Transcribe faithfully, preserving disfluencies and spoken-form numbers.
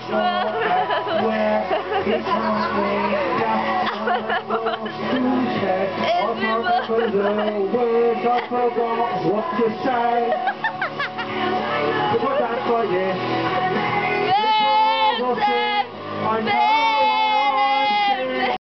The words I forgot what to say. Put that for you. Vincent!